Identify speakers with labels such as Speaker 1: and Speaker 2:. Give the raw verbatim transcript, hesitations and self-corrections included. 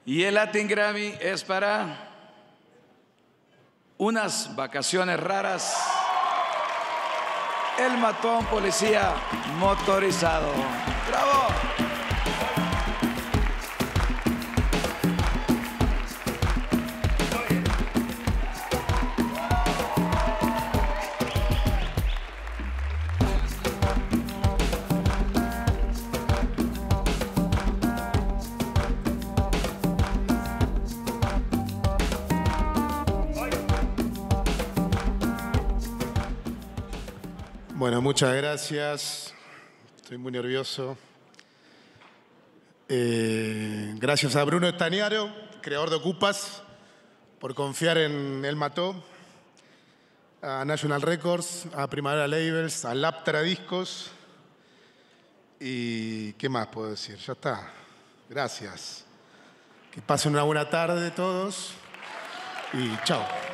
Speaker 1: Y el Latin Grammy es para Unas vacaciones raras. Él mató a un policía motorizado. ¡Bravo!
Speaker 2: Bueno, muchas gracias. Estoy muy nervioso. Eh, gracias a Bruno Estañaro, creador de Ocupas, por confiar en Él Mató. A National Records, a Primavera Labels, a Laptra Discos. Y ¿qué más puedo decir? Ya está. Gracias. Que pasen una buena tarde todos. Y chao.